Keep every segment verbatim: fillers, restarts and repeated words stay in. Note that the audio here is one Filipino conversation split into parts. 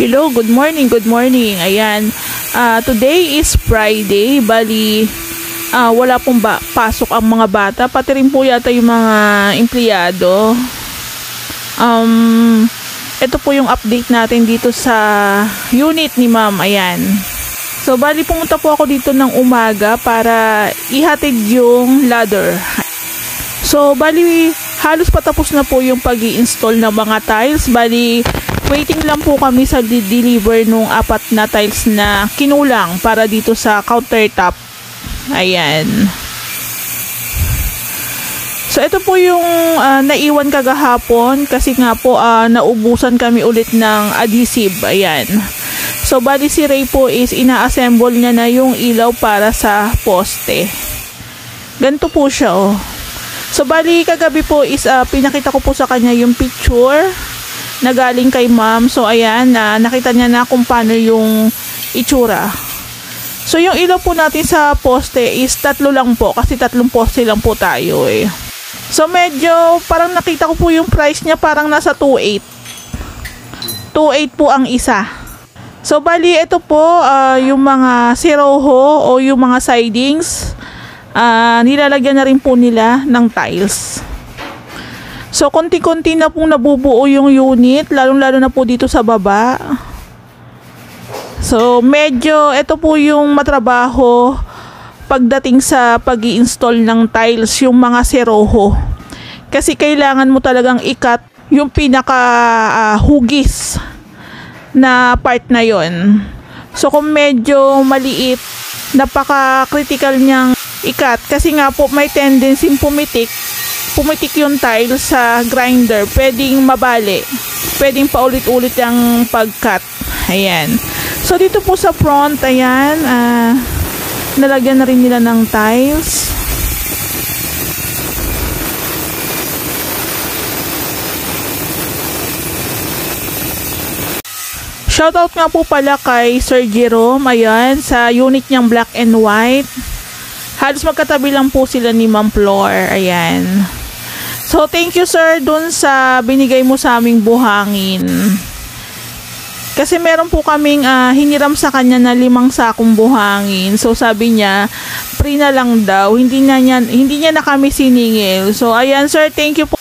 Hello, good morning, good morning. Ayan, uh, today is Friday. Bali, uh, wala pong ba pasok ang mga bata. Pati rin po yata yung mga empleyado. Um, ito po yung update natin dito sa unit ni ma'am. Ayan. So, bali pumunta po ako dito ng umaga para ihatid yung ladder. So, bali halos patapos na po yung pag-i-install ng mga tiles. Bali, waiting lang po kami sa deliver nung apat na tiles na kinulang para dito sa countertop. Ayan. So, ito po yung uh, naiwan kagahapon kasi nga po uh, naubusan kami ulit ng adhesive. Ayan. So, bali si Ray po is ina-assemble niya na yung ilaw para sa poste. Ganito po siya, oh. So, bali kagabi po is uh, pinakita ko po sa kanya yung picture na galing kay ma'am. So, ayan, na uh, nakita niya na kung paano yung itsura. So, yung ilaw po natin sa poste is tatlo lang po kasi tatlong poste lang po tayo eh. So, medyo parang nakita ko po yung price niya parang nasa two eight. two eight po ang isa. So, bali ito po uh, yung mga siroho o yung mga sidings. Uh, nilalagyan na rin po nila ng tiles. So, konti-konti na pong nabubuo yung unit, lalong-lalo na po dito sa baba. So, medyo, ito po yung matrabaho pagdating sa pag-i-install ng tiles, yung mga seroho. Kasi kailangan mo talagang ikat yung pinaka-hugis uh, na part na yon. So, kung medyo maliit, napaka-critical niyang ikat. Kasi nga po, may tendency pumitik pumitik yung tile sa grinder, pwedeng mabali, pwedeng paulit-ulit ang pag-cut. Ayan. So, dito po sa front, ayan, uh, nalagyan na rin nila ng tiles. Shoutout nga po pala kay Sir Jerome, ayan, sa unit niyang black and white. Halos magkatabi lang po sila ni Ma'am Flor, ayan. So, thank you sir dun sa binigay mo sa aming buhangin. Kasi meron po kaming uh, hiniram sa kanya na limang sakong buhangin. So, sabi niya, free na lang daw. Hindi, na niya, hindi niya na kami siningil. So, ayan sir, thank you po.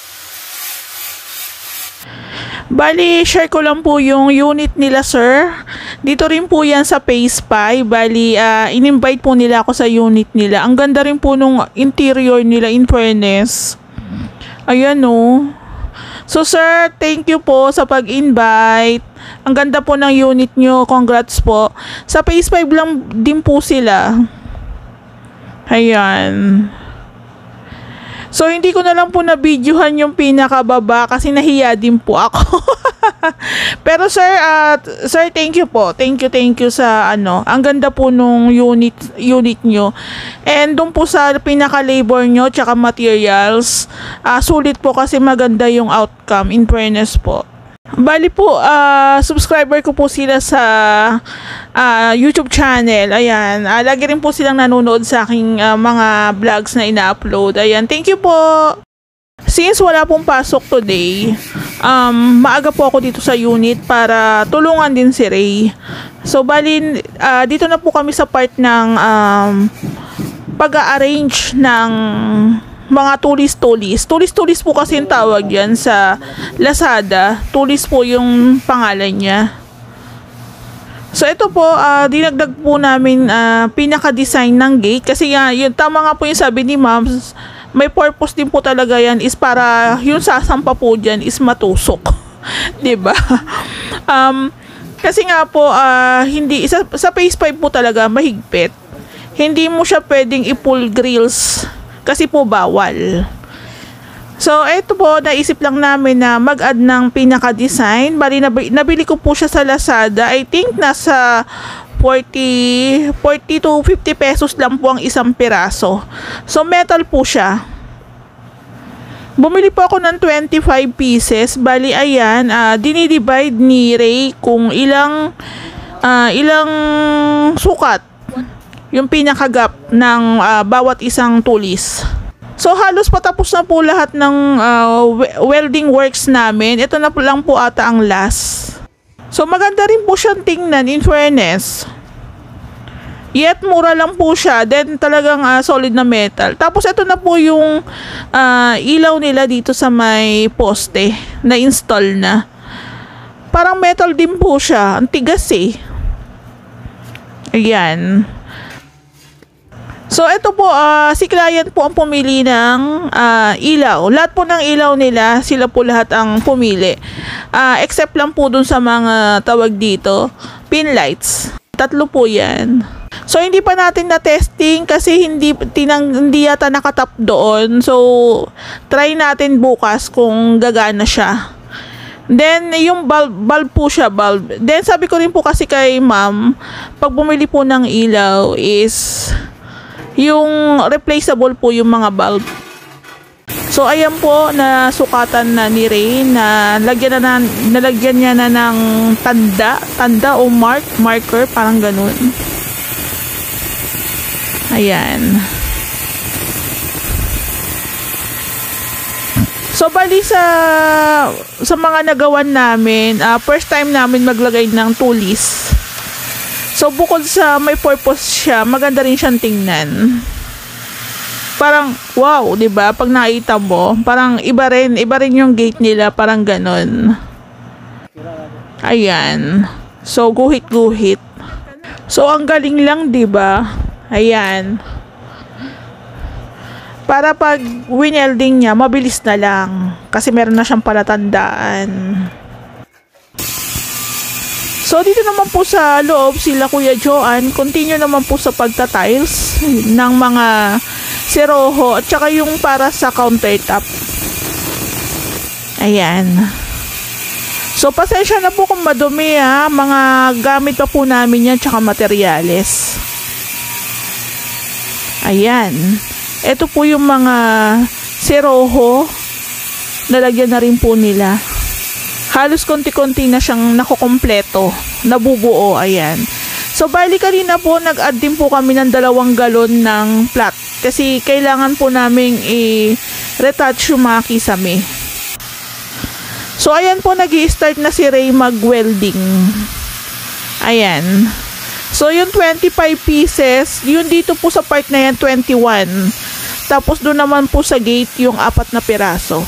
Bali, share ko lang po yung unit nila sir. Dito rin po yan sa Phase five. Bali, uh, in-invite po nila ako sa unit nila. Ang ganda rin po nung interior nila, in fairness. Ayan o. So sir, thank you po sa pag-invite. Ang ganda po ng unit nyo. Congrats po. Sa Phase five lang din po sila. Ayan. So hindi ko na lang po na-videohan yung pinakababa kasi nahiya din po ako. Pero sir, uh, sir, thank you po. Thank you, thank you sa ano. Ang ganda po nung unit unit nyo. And doon po sa pinaka-labor nyo tsaka materials, uh, sulit po kasi maganda yung outcome, in fairness po. Bali po, uh, subscriber ko po sila sa uh, YouTube channel. Ayan, uh, lagi rin po silang nanonood sa aking uh, mga vlogs na ina-upload. Ayan, thank you po. Since wala pong pasok today, um, maaga po ako dito sa unit para tulungan din si Ray. So, bali, uh, dito na po kami sa part ng um, pag-a-arrange ng mga tulis-tulis. Tulis-tulis po kasi yung tawag yan sa Lazada. Tulis po yung pangalan niya. So, ito po, uh, dinagdag po namin uh, pinaka-design ng gate. Kasi uh, yun, tama nga po yung sabi ni ma'am, may purpose din po talaga yan is para yung sasampa po dyan is matusok. Diba? Um, kasi nga po, uh, hindi, sa, sa Phase five po talaga, mahigpit. Hindi mo siya pwedeng i-pull grills kasi po bawal. So, ito po, naisip lang namin na mag-add ng pinaka-design. Bali, nab nabili ko po siya sa Lazada. I think nasa forty to fifty pesos lang po ang isang piraso. So, metal po siya. Bumili po ako ng twenty-five pieces. Bali, ayan, uh, dinidivide ni Ray kung ilang, uh, ilang sukat yung pinaka-gap ng uh, bawat isang tulis. So, halos patapos na po lahat ng uh, welding works namin. Ito na po lang po ata ang last. So, maganda rin po siyang tingnan, in fairness. Yet, mura lang po siya. Then, talagang uh, solid na metal. Tapos, ito na po yung uh, ilaw nila dito sa may poste. Na-install na. Parang metal din po siya. Ang tigas eh. Ayan. So, ito po, uh, si client po ang pumili ng uh, ilaw. Lahat po ng ilaw nila, sila po lahat ang pumili. Uh, except lang po dun sa mga tawag dito, pin lights. Tatlo po yan. So, hindi pa natin na-testing kasi hindi, tinang, hindi yata nakatap doon. So, try natin bukas kung gagana siya. Then, yung bulb, bulb po siya, bulb. Then, sabi ko rin po kasi kay ma'am, pag bumili po ng ilaw is yung replaceable po yung mga bulb. So, ayan po, nasukatan na ni Ray na lagyan na, na nalagyan niya na ng tanda, tanda o mark, marker, parang ganun. Ayan. So, bali sa sa mga nagawan namin, uh, first time namin maglagay ng tulis. So, bukod sa may purpose siya, maganda rin siyang tingnan. Parang, wow, di ba? Pag nakita mo, parang iba rin, iba rin yung gate nila, parang ganon. Ayan. So, guhit-guhit. So, ang galing lang, di ba? Ayan. Para pag winelding niya, mabilis na lang. Kasi meron na siyang palatandaan. So, dito naman po sa loob, sila Kuya Joan, continue naman po sa pagta-tiles ng mga seroho at saka yung para sa countertop. Ayan. So, pasensya na po kung madumi ha. Mga gamit pa po namin yan tsaka materyales. Ayan. Ito po yung mga seroho. Nalagyan na rin po nila. Halos konti-konti na siyang nakukompleto. Nabubuo. Ayan. So, bali kanina po, nag-add din po kami ng dalawang galon ng flat. Kasi kailangan po namin i-retouch yung mga kisame. So, ayan po, nag-i-start na si Ray mag-welding. Ayan. So, yung twenty-five pieces, yun dito po sa part na yan, twenty-one. Tapos, doon naman po sa gate, yung apat na piraso.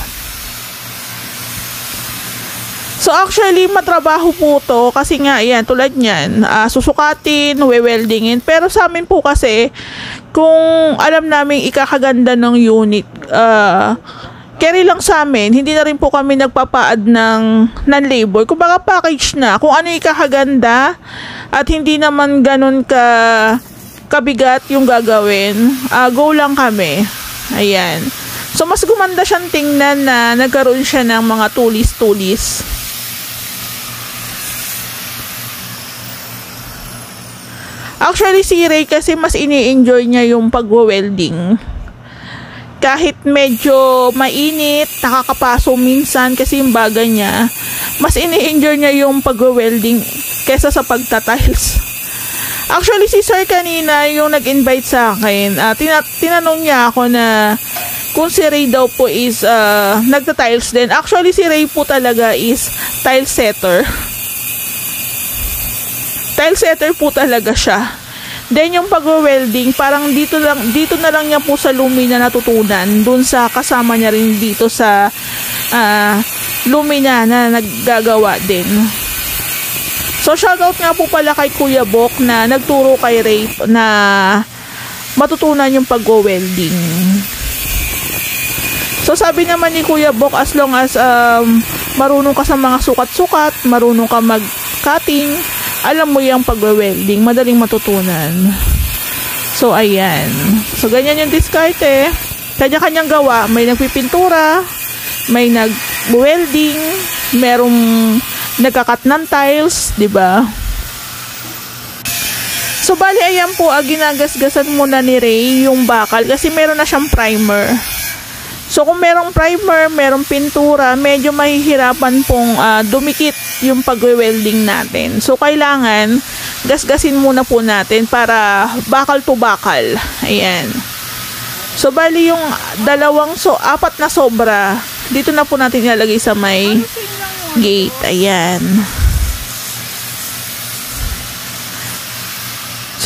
So, actually, matrabaho po to kasi nga, yan, tulad nyan, uh, susukatin, we-weldingin. Pero sa amin po kasi, kung alam namin ikakaganda ng unit, uh, carry lang sa amin, hindi na rin po kami nagpapaad ng non-labor. Kung baka package na, kung ano ikakaganda at hindi naman ganun ka kabigat yung gagawin, uh, go lang kami. Ayan. So, mas gumanda siyang tingnan na nagkaroon siya ng mga tulis-tulis. Actually, si Ray kasi mas ini-enjoy niya yung pag-welding. Kahit medyo mainit, nakakapaso minsan kasi yung baga niya, mas ini-enjoy niya yung pag-welding kesa sa pagta-tiles. Actually, si Sir kanina yung nag-invite sa akin, uh, tina tinanong niya ako na kung si Ray daw po is uh, nagta-tiles din. Actually, si Ray po talaga is tile setter. Tile setter po talaga siya. Then yung pag-welding, parang dito lang dito na lang niya po sa Lumina natutunan, dun sa kasama niya rin dito sa uh, Lumina na naggagawa din. So shoutout nga po pala kay Kuya Bok na nagturo kay Ray na matutunan yung pag-welding. So sabi naman ni Kuya Bok, as long as um, marunong ka sa mga sukat-sukat, marunong ka mag-cutting, alam mo yung pag-welding, madaling matutunan. So, ayan. So, ganyan yung diskarte. Kanya-kanyang gawa. May nagpipintura, may nag-welding, merong nagkakat ng tiles, diba? So, bali, ayan po, ah, ginagasgasan muna ni Ray yung bakal kasi meron na siyang primer. So, kung merong primer, merong pintura, medyo mahihirapan pong uh, dumikit yung pag-welding natin. So, kailangan gasgasin muna po natin para bakal to bakal. Ayan. So, bali yung dalawang, so, apat na sobra, dito na po natin ilalagay sa may gate. Ayan.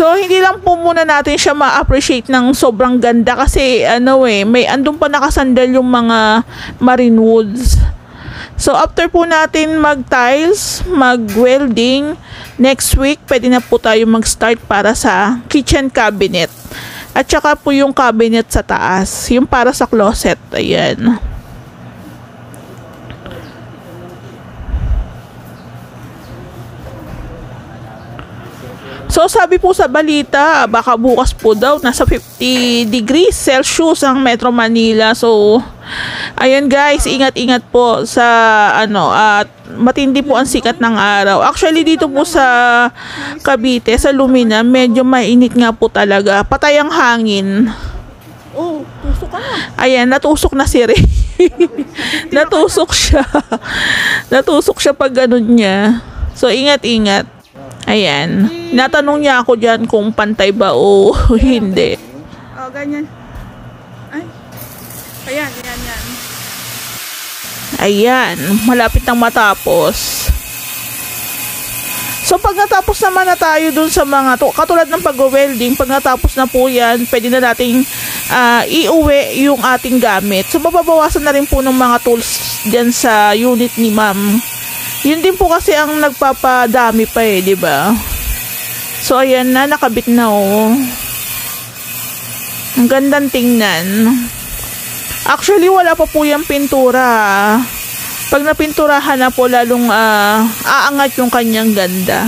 So, hindi lang po muna natin siya ma-appreciate ng sobrang ganda kasi ano eh, may andun pa nakasandal yung mga marine woods. So, after po natin mag-tiles, mag-welding, next week, pwede na po tayo mag-start para sa kitchen cabinet. At saka po yung cabinet sa taas, yung para sa closet. Ayan. So, sabi po sa balita, baka bukas po daw, nasa fifty degrees Celsius ang Metro Manila. So, ayan guys, ingat-ingat po sa, ano, at matindi po ang sikat ng araw. Actually, dito po sa Cavite, sa Lumina, medyo mainit nga po talaga. Patay ang hangin. Oh, tusok ka na. Ayan, natusok na si Ray. Natusok siya. Natusok siya pag ganun niya. So, ingat-ingat. Ayan. Natanong niya ako dyan kung pantay ba o hindi. Oh, ganyan. Ay. Ayan, ayan, ayan. Ayan. Malapit nang matapos. So, pag natapos naman na tayo dun sa mga, to, katulad ng pag-welding, pag natapos na po yan, pwede na nating uh, iuwi yung ating gamit. So, mababawasan na rin po ng mga tools dyan sa unit ni ma'am. Yun din po kasi ang nagpapadami pa eh, di ba? So, ayan na, nakabit na oh. Ang gandang tingnan. Actually, wala pa po yung pintura. Pag napinturahan na po, lalong uh, aangat yung kanyang ganda.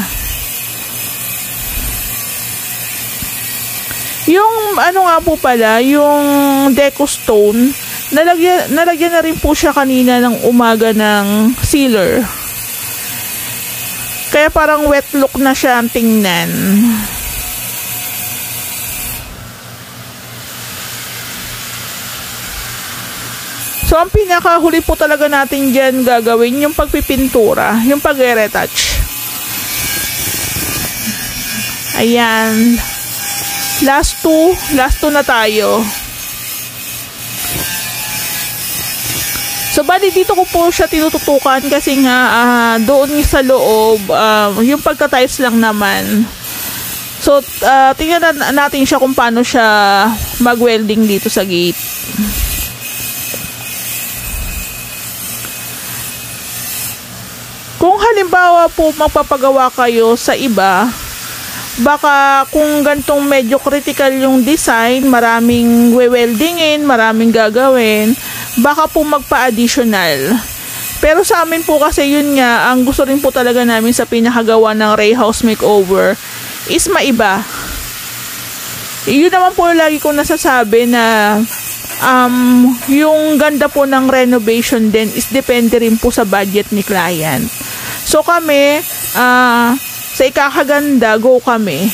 Yung, ano nga po pala, yung deco stone, nalagyan, nalagyan na rin po siya kanina ng umaga ng sealer. Kaya parang wet look na siya ang tingnan. So, ang pinakahuli po talaga natin dyan gagawin, yung pagpipintura, yung pag-retouch. Ayan. Last two. Last two na tayo. So, bali dito ko po siya tinututukan kasi nga uh, doon sa loob, uh, yung pagka-tiles lang naman. So, uh, tingnan na natin siya kung paano siya mag-welding dito sa gate. Kung halimbawa po magpapagawa kayo sa iba, baka kung gantong medyo critical yung design, maraming we-weldingin, maraming gagawin, baka po magpa-additional. Pero sa amin po kasi yun nga, ang gusto rin po talaga namin sa pinakagawa ng Ray House Makeover is maiba. Yun naman po lagi kong nasasabi na um, yung ganda po ng renovation din is depende rin po sa budget ni client. So kami, ah, uh, sa ikakaganda, go kami.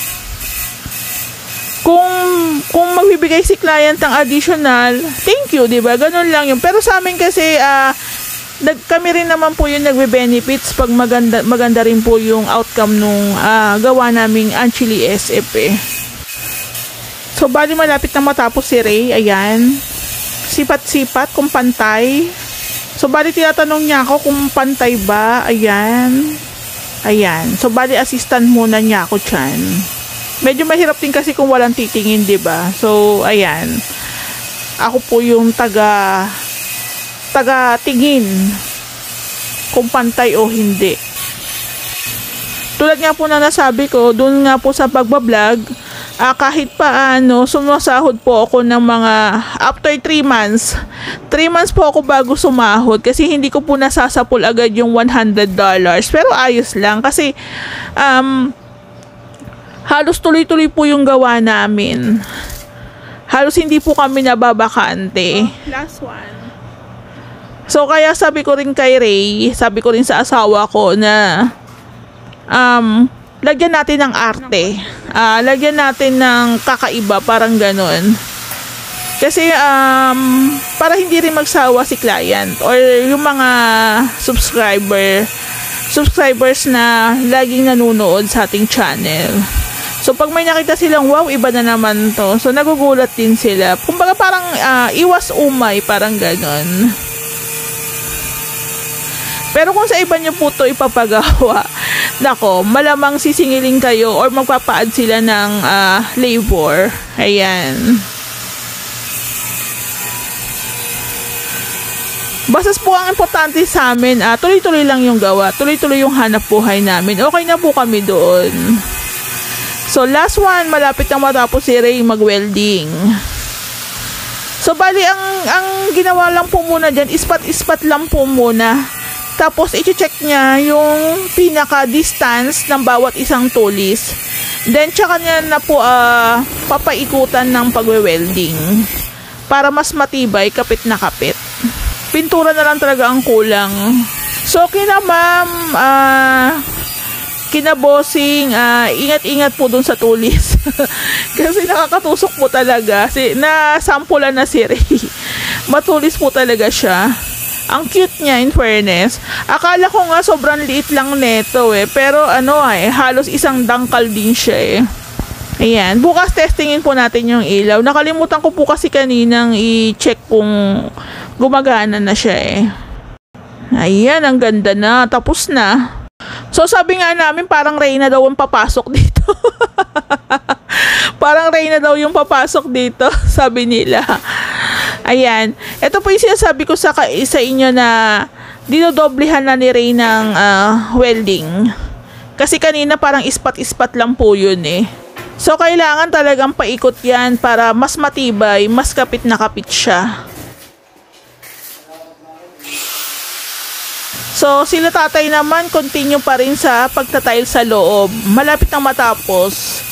Kung kung magbibigay si client ng additional, thank you, 'di ba? Ganun lang 'yun. Pero sa amin kasi uh, nag kami rin naman po 'yung nagbe-benefits pag maganda maganda rin po 'yung outcome nung uh, gawa naming Anchili S F eh. So bali malapit na matapos si Ray, ayan. Sipat-sipat kung pantay. So bali tinatanong niya ako kung pantay ba, ayan. Ayan. So, bali assistant muna niya ako dyan. Medyo mahirap din kasi kung walang titingin, diba? So, ayan. Ako po yung taga taga tingin kung pantay o hindi. Tulad nga po na nasabi ko, dun nga po sa pagbablog, uh, kahit paano, sumasahod po ako ng mga after three months. three months po ako bago sumahod kasi hindi ko po nasasapul agad yung one hundred dollars. Pero ayos lang kasi um, halos tuloy-tuloy po yung gawa namin. Halos hindi po kami nababakante. Oh, last one. So kaya sabi ko rin kay Ray, sabi ko rin sa asawa ko na um, lagyan natin ng arte. Uh, lagyan natin ng kakaiba, parang ganun. Kasi um, para hindi rin magsawa si client or yung mga subscriber subscribers na laging nanonood sa ating channel. So pag may nakita silang wow, iba na naman to. So nagugulat din sila. Kumbaga parang uh, iwas umay, parang ganon. Pero kung sa iba niyo po to ipapagawa, nako, malamang sisingilin kayo or magpapaad sila ng uh, labor. Ayan. Basta po ang importante sa amin, uh, tuloy-tuloy lang yung gawa. Tuloy-tuloy yung hanap buhay namin. Okay na po kami doon. So, last one, malapit na matapos si Ray mag-welding. So, bali, ang, ang ginawa lang po muna dyan, ispat-ispat lang po muna. Tapos, i-check niya yung pinaka-distance ng bawat isang tulis. Then, tsaka niya na po uh, papaikutan ng pagwe-welding. Para mas matibay, kapit na kapit. Pintura na lang talaga ang kulang. So, kina ma'am, ah... Uh, kinabossing, uh, ingat-ingat po dun sa tulis. Kasi nakakatusok po talaga. Si, na-sampulan na si Ray. Matulis po talaga siya. Ang cute niya, in fairness. Akala ko nga sobrang liit lang neto eh. Pero ano eh, halos isang dangkal din siya eh. Ayan. Bukas testingin po natin yung ilaw. Nakalimutan ko po kasi kaninang i-check kung gumagana na siya eh. Ayan, ang ganda na. Tapos na. So, sabi nga namin, parang Reyna daw yung papasok dito. Parang Reyna daw yung papasok dito, sabi nila. Ayan. Ito po yung sinasabi ko sa, sa inyo na dinodoblehan na ni Ray ng uh, welding. Kasi kanina parang ispat-ispat lang po yun eh. So, kailangan talagang paikot yan para mas matibay, mas kapit na kapit siya. So, sila tatay naman, continue pa rin sa pagtatile sa loob. Malapit na matapos.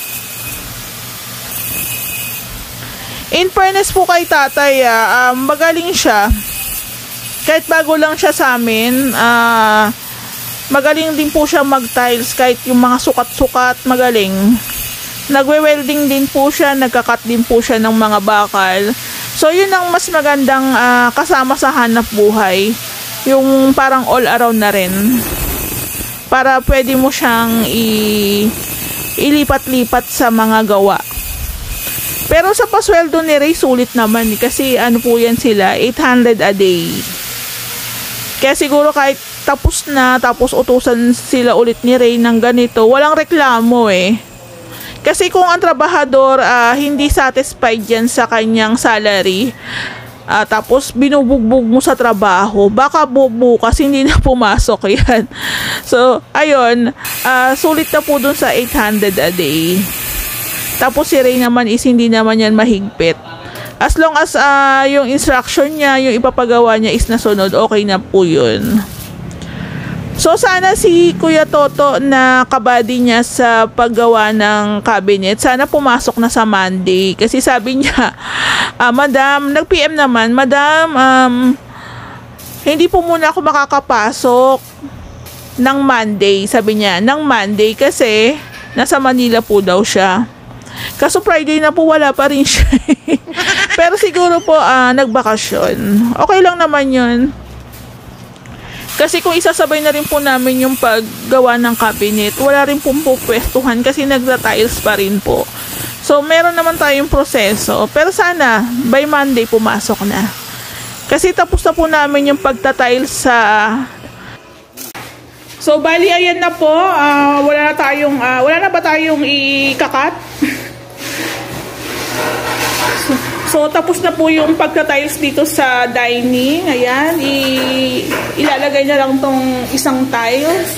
In fairness po kay tatay, uh, um, magaling siya. Kahit bago lang siya sa amin, uh, magaling din po siya mag-tiles. Kahit yung mga sukat-sukat, magaling. Nagwe-welding din po siya, nagkakat din po siya ng mga bakal. So, yun ang mas magandang uh, kasama sa hanap buhay. Yung parang all around na rin. Para pwede mo siyang i ilipat-lipat sa mga gawa. Pero sa pasweldo ni Ray, sulit naman. Kasi ano po yan sila, eight hundred a day. Kaya siguro kahit tapos na, tapos utusan sila ulit ni Ray ng ganito, walang reklamo eh. Kasi kung ang trabahador uh, hindi satisfied yan sa kanyang salary, Uh, tapos binubugbog mo sa trabaho, baka bubukas hindi na pumasok yan. So, ayun, uh, sulit na po dun sa eight hundred a day. Tapos si Ray naman is hindi naman yan mahigpit. As long as uh, yung instruction niya, yung ipapagawa niya is nasunod, okay na po yun. So, sana si Kuya Toto na kabady niya sa paggawa ng cabinet, sana pumasok na sa Monday. Kasi sabi niya, ah, Madam, nag-P M naman, Madam, um, hindi po muna ako makakapasok ng Monday. Sabi niya, ng Monday kasi nasa Manila po daw siya. Kaso Friday na po wala pa rin siya. Pero siguro po uh, nagbakasyon. Okay lang naman yun. Kasi kung isasabay na rin po namin yung paggawa ng cabinet, wala rin pong pupwestuhan kasi nagta-tiles pa rin po. So, meron naman tayong proseso. Pero sana, by Monday, pumasok na. Kasi tapos na po namin yung pagta-tiles sa... So, bali, ayan na po. Uh, wala na tayong... Uh, wala na ba tayong ikakat? So, So, tapos na po yung pagka-tiles dito sa dining. Ayan. I ilalagay na lang tong isang tiles.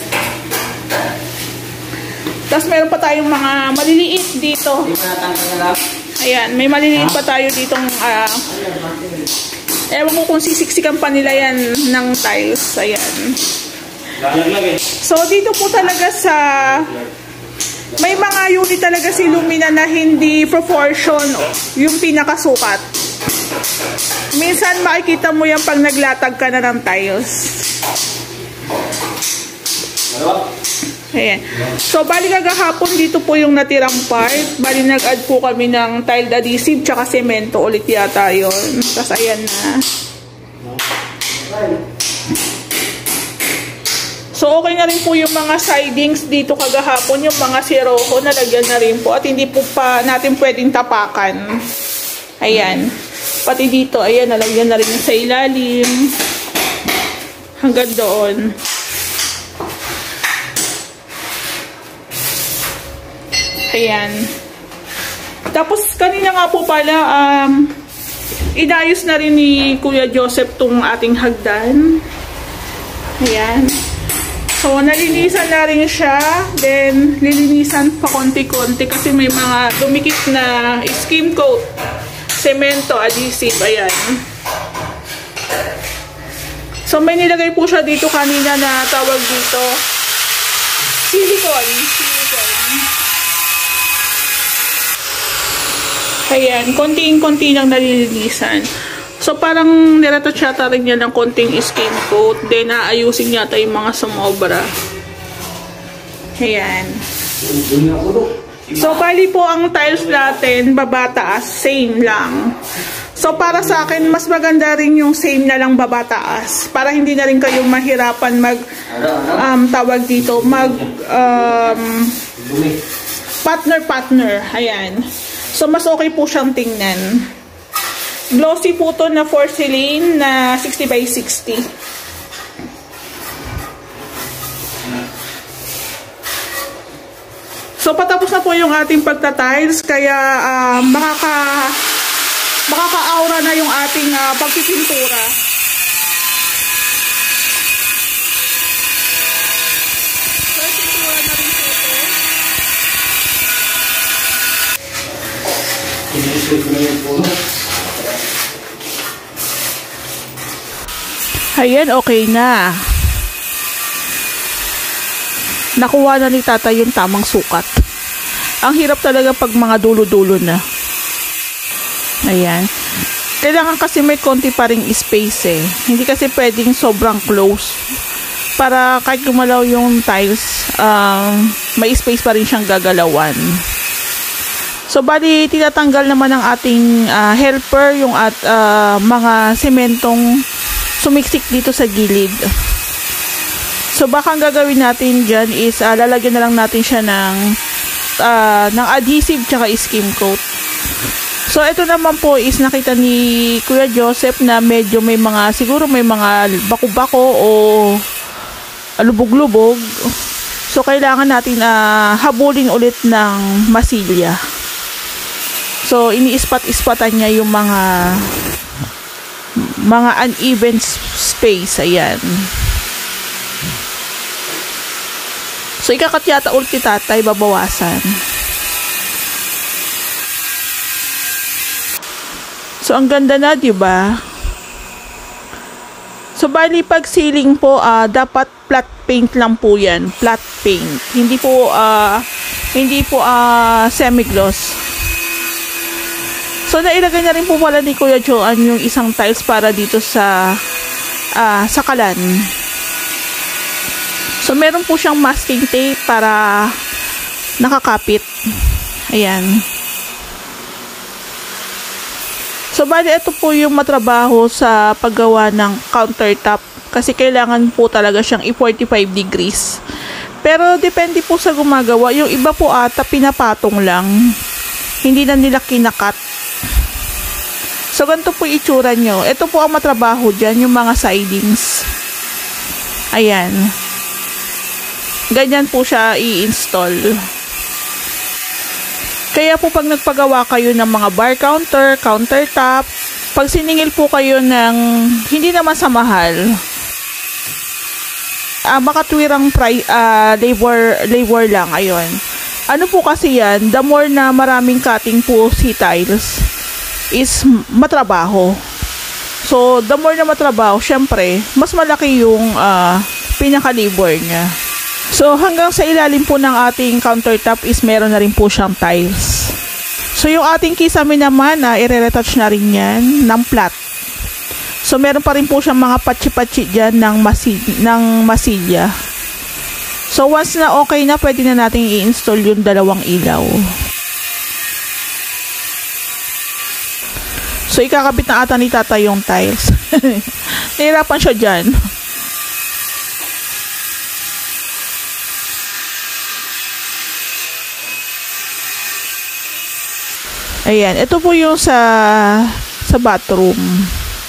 Tapos, meron pa tayong mga maliliit dito. Ayan. May maliliit pa tayo ditong... Uh, ewan ko kung sisiksikan pa nila yan ng tiles. Ayan. So, dito po talaga sa... May mga unit talaga si Lumina na hindi proportion yung pinakasukat. Minsan makikita mo yan pag naglatag ka na ng tiles. Ayan. So, bali kagahapon dito po yung natirang part. Bali nag-add po kami ng tiled adhesive tsaka semento ulit yata yun. Tapos ayan na. So, okay na rin po yung mga sidings dito kagahapon, yung mga siroko, nalagyan na rin po. At hindi po pa natin pwedeng tapakan. Ayan. Pati dito, ayan, nalagyan na rin sa ilalim. Hanggang doon. Ayan. Tapos, kanina nga po pala, um, inayos na rin ni Kuya Joseph tong ating hagdan. Ayan. So, nalinisan na rin siya. Then, lilinisan pa konti-konti kasi may mga dumikit na skim coat, semento, adhesive. Ayan. So, may nilagay po siya dito kanina na tawag dito silicone. Silicone. Ayan. Konting-konti lang nalilinisan. So, parang niretouch yata rin niya ng konting skin coat. Then, naayusin yata yung mga sumobra. Ayan. So, bali po ang tiles natin, babataas, same lang. So, para sa akin, mas maganda rin yung same na lang babataas. Para hindi na rin kayo mahirapan mag, um, tawag dito, mag, um, partner-partner. Ayan. So, mas okay po siyang tingnan. Glossy po to na porcelain na sixty by sixty. So, patapos na po yung ating pagta-tiles. Kaya, uh, makaka, makaka-aura na yung ating uh, pagpipintura. So, pintura na rin po ito. Ayan, okay na. Nakuha na ni tatay yung tamang sukat. Ang hirap talaga pag mga dulo-dulo na. Ayan. Kailangan kasi may konti pa ring space eh. Hindi kasi pwedeng sobrang close. Para kahit gumalaw yung tiles, um, may space pa rin siyang gagalawan. So, bali, tinatanggal naman ng ating uh, helper yung at uh, mga sementong sumiksik dito sa gilid. So, baka ang gagawin natin dyan is uh, lalagyan na lang natin siya ng, uh, ng adhesive tsaka skim coat. So, ito naman po is nakita ni Kuya Joseph na medyo may mga, siguro may mga bako-bako o lubog-lubog. So, kailangan natin uh, habulin ulit ng masilya. So, ini-ispat-ispatan niya yung mga mga uneven space. Ayan. So, ikakat yata ulit ni tatay, babawasan. So, ang ganda na, diba? So, bali pag ceiling po, uh, dapat flat paint lang po yan. Flat paint. Hindi po, uh, hindi po uh, semi-gloss. So, nailagay na rin po pala ni Kuya Joan yung isang tiles para dito sa uh, sakalan. So, meron po siyang masking tape para nakakapit. Ayan. So, bali ito po yung matrabaho sa paggawa ng countertop. Kasi kailangan po talaga siyang i-forty-five degrees. Pero, depende po sa gumagawa. Yung iba po ata, pinapatong lang. Hindi na nila kinakat. So, ganito po itsura nyo. Ito po ang matrabaho dyan, yung mga sidings. Ayan. Ganyan po siya i-install. Kaya po pag nagpagawa kayo ng mga bar counter, countertop, pag siningil po kayo ng hindi naman sa mahal, uh, makatwirang price, uh, labor, labor lang. Ayun. Ano po kasi yan, the more na maraming cutting po si tiles, is matrabaho. So, the more na matrabaho, syempre, mas malaki yung uh, pinaka-labor niya. So, hanggang sa ilalim po ng ating countertop is meron na rin po siyang tiles. So, yung ating kisame naman, uh, i-retouch na rin yan ng flat. So, meron pa rin po siyang mga patsi-patsi dyan ng, masi ng masilya. So, once na okay na, pwede na natin i-install yung dalawang ilaw. So, ikakabit na ata ni tata yung tiles. Nahirapan siya dyan. Ayan. Ito po yung sa sa bathroom.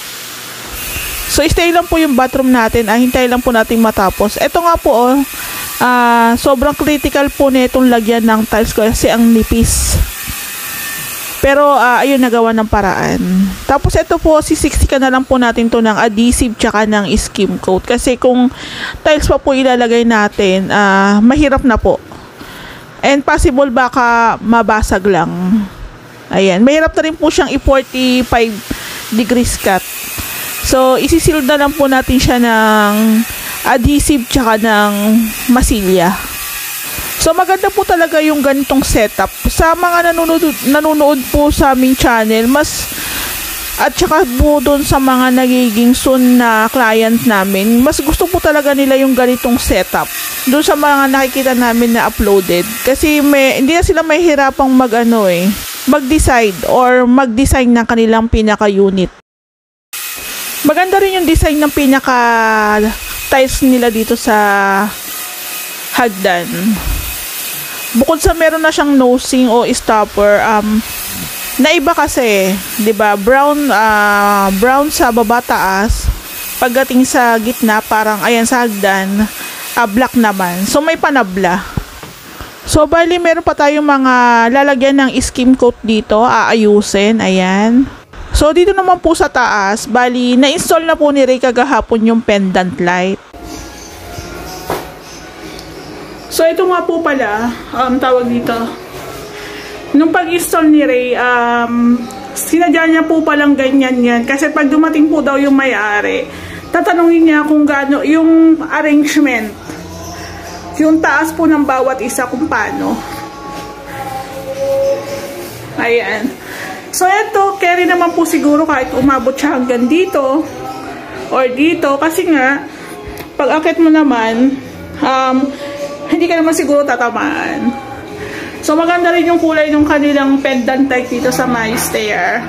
So, stay lang po yung bathroom natin. Ah, hintay lang po natin matapos. Ito nga po, oh. ah, sobrang critical po nitong lagyan ng tiles kasi ang nipis. Pero uh, ayun, nagawa ng paraan. Tapos ito po, sisiksikan na lang po natin to ng adhesive tsaka ng skim coat. Kasi kung tiles pa po ilalagay natin, uh, mahirap na po. And possible baka mabasag lang. Ayan, mahirap na rin po siyang i-forty-five degrees cut. So, isisil na lang po natin siya ng adhesive tsaka ng masilya. So, maganda po talaga yung ganitong setup. Sa mga nanonood, nanonood po sa aming channel, mas at saka po doon sa mga nagiging soon na client namin, mas gusto po talaga nila yung ganitong setup. Doon sa mga nakikita namin na uploaded. Kasi may, hindi na sila mahihirapang mag ano eh, mag-decide or mag-design ng kanilang pinaka-unit. Maganda rin yung design ng pinaka-tiles nila dito sa hagdan. Bukod sa meron na siyang nosing o stopper, um, naiba kasi, 'di ba? Brown uh, brown sa baba taas, pagdating sa gitna parang ayan sa hagdan, uh, black naman. So may panabla. So bali meron pa tayong mga lalagyan ng skim coat dito, aayusin, ayan. So dito naman po sa taas, bali na-install na po ni Ray kagahapon yung pendant light. So, ito nga po pala, um, tawag dito. Nung pag-install ni Ray, um, sinadya niya po palang ganyan yan. Kasi pag dumating po daw yung may-ari, tatanungin niya kung gaano, yung arrangement. Yung taas po ng bawat isa kung paano. Ayan. So, ito, carry naman po siguro kahit umabot siya hanggang dito or dito. Kasi nga, pag akit mo naman, um, hindi ka naman siguro tatamaan. So, maganda rin yung kulay ng kanilang pendant light dito sa my stair.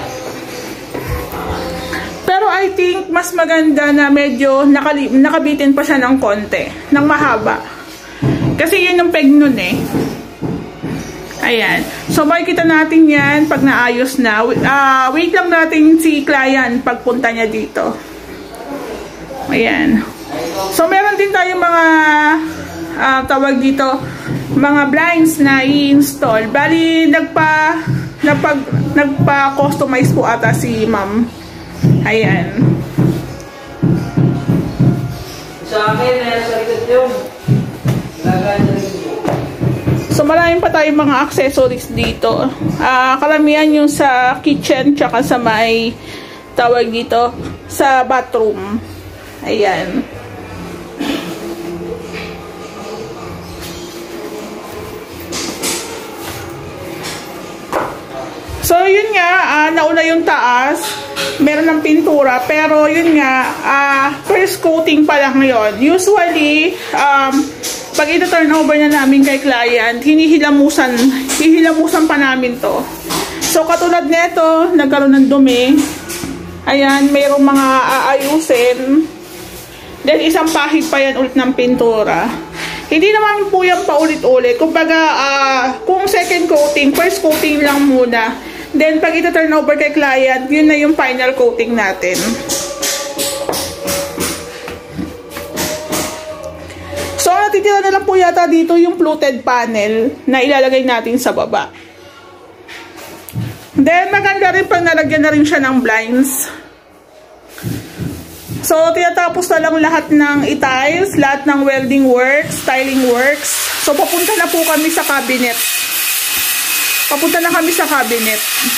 Pero I think mas maganda na medyo nakali nakabitin pa siya ng konti, ng mahaba. Kasi yun yung peg nun eh. Ayan. So, makikita natin yan pag naayos na. Uh, wait lang natin si client pagpunta niya dito. Ayan. So, meron din tayong mga Uh, tawag dito, mga blinds na i-install. Bali, nagpa, nagpa, nagpa-customize po ata si ma'am. Ayan. Sa akin, nasa likod yung lagay na rin. So, maraming pa tayong mga accessories dito. Uh, kalamihan yung sa kitchen, tsaka sa may, tawag dito, sa bathroom. Ayan. So, yun nga, uh, nauna yung taas, meron ng pintura, pero yun nga, uh, first coating pa lang yun. Usually, um, pag ito-turn over na namin kay client, hinihilamusan, hihilamusan pa namin to. So, katulad nito, nagkaroon ng dumi. Ayan, mayroong mga aayusin. Then, isang pahig pa yan ulit ng pintura. Hindi naman po yan paulit-ulit. Kumbaga, uh, kung second coating, first coating lang muna. Then, pag ito turn over kay client, yun na yung final coating natin. So, natitira na lang po yata dito yung fluted panel na ilalagay natin sa baba. Then, maganda rin pag nalagyan na rin siya ng blinds. So, tinatapos na lang lahat ng i-tiles, lahat ng welding works, styling works. So, papunta na po kami sa cabinet. Papunta na kami sa cabinet.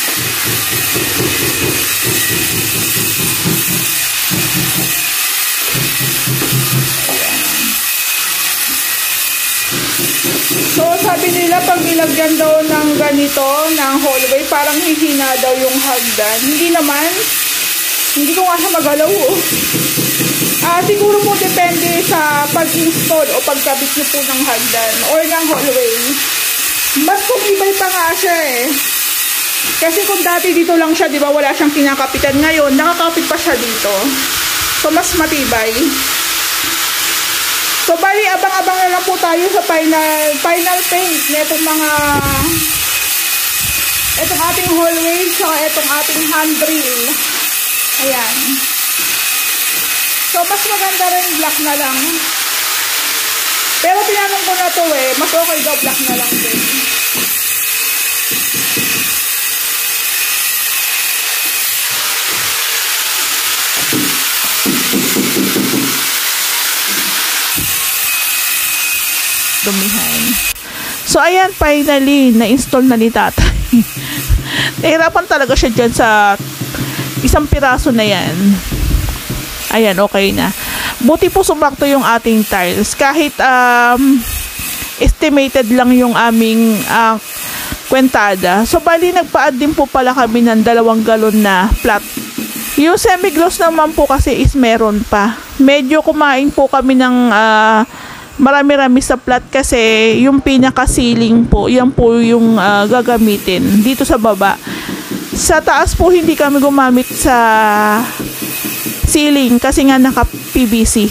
So, sabi nila pag nilagyan daw ng ganito, ng hallway, parang hihina daw yung hagdan. Hindi naman. Hindi ko nga siya magalaw. Oh. Ah, siguro po depende sa pag-install o pagkabit nyo po ng hagdan or ng hallway. Mas kumibay pa nga siya eh. Kasi kung dati dito lang siya, di ba, wala siyang kinakapitan. Ngayon, nakakapit pa siya dito. So, mas matibay. So, bali, abang-abang na lang po tayo sa final, final paint na itong mga, itong ating hallway, saka itong ating handrail. Ayan. So, mas maganda rin black na lang. Pero tinanong ko na to eh, mas okay daw black na lang din. Dumihan. So, ayan, finally, na-install na ni tatay. Nahirapan talaga siya dyan sa isang piraso na yan. Ayan, okay na. Buti po sumakto yung ating tiles. Kahit um, estimated lang yung aming uh, kwentada. So, bali, nagpa-add din po pala kami ng dalawang galon na flat. Yung semi-gloss naman po kasi is meron pa. Medyo kumain po kami ng uh, marami-rami sa flat kasi yung pinaka-ceiling po, yan po yung uh, gagamitin dito sa baba. Sa taas po hindi kami gumamit sa ceiling kasi nga naka-P V C.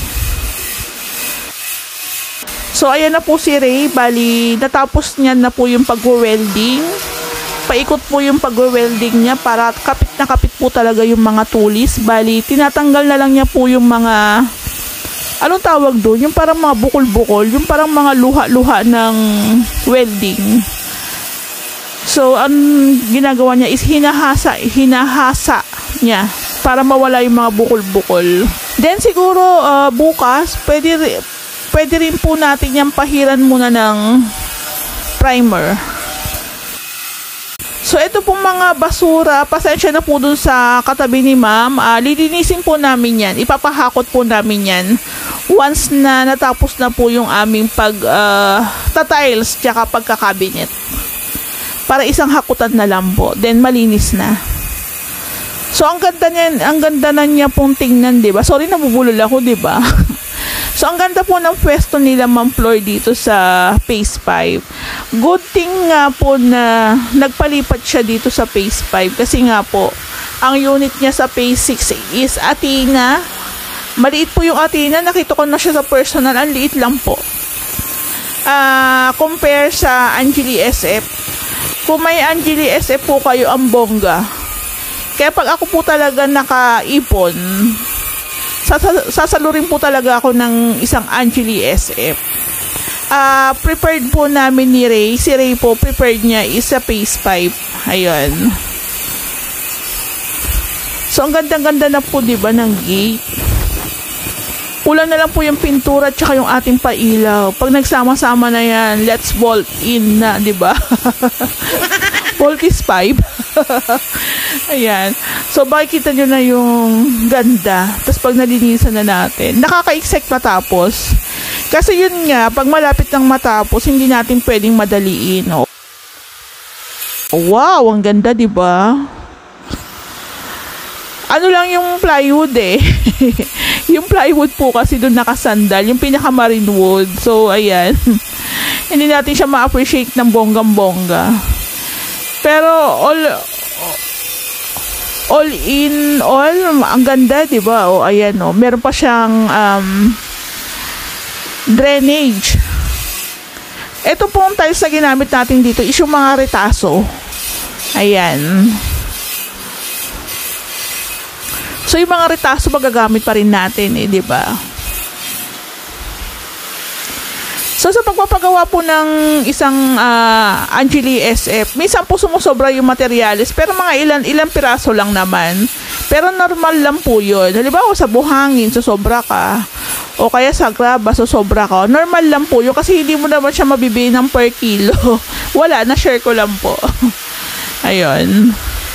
So ayan na po si Ray, bali natapos niya na po yung pag-welding. Paikot po yung pag-welding niya para kapit na kapit po talaga yung mga tulis. Bali tinatanggal na lang niya po yung mga, anong tawag doon? Yung parang mga bukol-bukol. Yung parang mga luha-luha ng welding. So, ang ginagawa niya is hinahasa, hinahasa niya para mawala yung mga bukol-bukol. Then, siguro, uh, bukas, pwede, pwede rin po natin yung pahiran muna ng primer. So, ito pong mga basura, pasensya na po dun sa katabi ni ma'am. Uh, lilinisin po namin yan. Ipapahakot po namin yan. Once na natapos na po yung aming pag uh, ta-tiles tsaka pagkakabinet. Para isang hakutan na lang po. Then, malinis na. So, ang ganda niyan, ang ganda na niya pong tingnan, diba? Sorry, nabubulol ako, diba? So, ang ganda po ng pwesto nila Ma'am Floor dito sa Phase five. Good thing nga po na nagpalipat siya dito sa Phase five kasi nga po, ang unit niya sa Phase six is Athena. Maliit po yung Athena. Nakita ko na siya sa personal. Ang liit lang po. Uh, compare sa Angeli S F. Kung may Angeli S F po kayo, ang bongga. Kaya pag ako po talaga nakaipon, sas- sasalurin po talaga ako ng isang Angeli S F. Uh, prepared po namin ni Ray. Si Ray po, prepared niya is sa Phase five. Ayun. So, ang ganda-ganda na po, diba, ng gate. Kulang na lang po yung pintura at saka yung ating pailaw. Pag nagsama-sama na yan, let's bolt in na, diba? Bolt is five. Ayan. So, makikita nyo na yung ganda. Tapos, pag nalinisan na natin, nakaka-excite matapos. Kasi yun nga, pag malapit ng matapos, hindi natin pwedeng madaliin. Oh. Wow, ang ganda, diba? Ano lang yung plywood eh. Yung plywood po kasi doon nakasandal. Yung pinaka-marine wood. So, ayan. Hindi natin siya ma-appreciate ng bonggang-bongga. Pero, all... all in all, ang ganda, diba? O, ayan, o. Meron pa siyang um, drainage. Ito pong tiles na ginamit natin dito is yung mga retaso. Ayan. So, yung mga retaso magagamit pa rin natin, eh, di ba? So, sa pagpapagawa po ng isang uh, Angeli S F, minsan po sumusobra yung materials, pero mga ilan, ilang piraso lang naman. Pero normal lang po yun. Halimbawa, sa buhangin, susobra ka. O kaya sa graba, susobra ka. Normal lang po yun kasi hindi mo naman siya mabibili ng per kilo. Wala, na-share ko lang po. Ayun.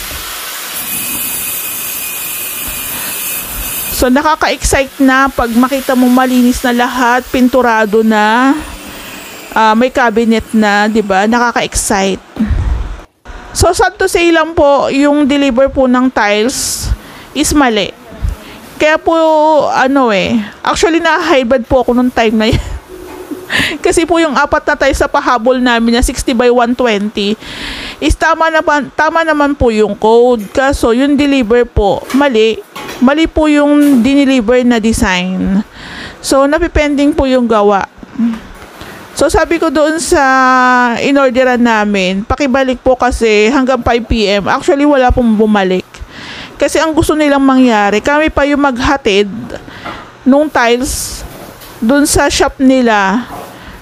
So, nakaka-excite na pag makita mo malinis na lahat, pinturado na, uh, may cabinet na, di ba? Nakaka-excite. So, sad to say lang po, yung deliver po ng tiles is mali. Kaya po, ano eh, actually na-hybrid po ako nung time na yan. Kasi po yung apat na tiles sa pahabol namin na sixty by one twenty is tama naman, tama naman po yung code. Kaso yung deliver po, mali. Mali po yung dineliver na design. So, napipending po yung gawa. So, sabi ko doon sa inorderan namin, pakibalik po kasi hanggang five p m Actually, wala pong bumalik. Kasi ang gusto nilang mangyari, kami pa yung maghatid nung tiles doon sa shop nila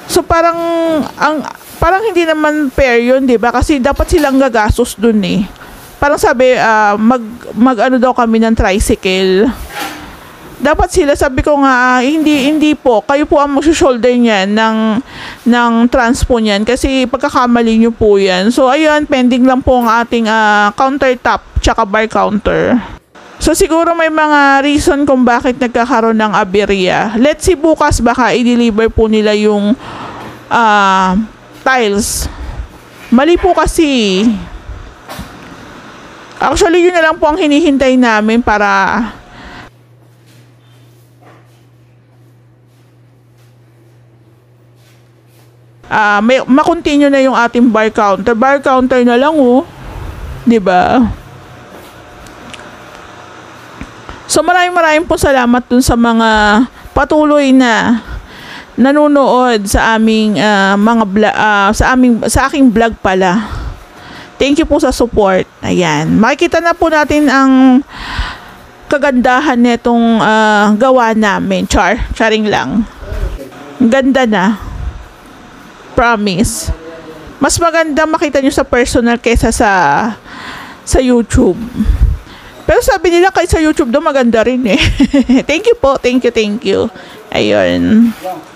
So parang ang parang hindi naman fair 'yun, 'di ba? Kasi dapat silang gagastos dun eh. Parang sabi ah, mag mag ano daw kami ng tricycle. Dapat sila, sabi ko nga, ah, hindi hindi po, kayo po ang magso-shoulder niyan ng ng transpo niyan kasi pagkakamali niyo po 'yan. So ayun, pending lang po ang ating ah, countertop tsaka bar counter. So siguro may mga reason kung bakit nagkakaroon ng aberya. Let's see bukas baka i-deliver po nila yung ah, tiles. Mali po kasi. Actually, yun na lang po ang hinihintay namin para ah may ma-continue na yung ating bar counter. Bar counter na lang oh. 'Di ba? So maraming maraming po salamat dun sa mga patuloy na nanonood sa aming ah, mga bla- ah, sa aming sa aking vlog pala. Thank you po sa support. Ayan. Makikita na po natin ang kagandahan nitong ah, gawa namin. Char, charing lang. Ganda na. Promise. Mas maganda makita nyo sa personal kaysa sa sa YouTube. Pero sabi nila kaysa YouTube daw maganda rin eh. Thank you po. Thank you, thank you. Ayun.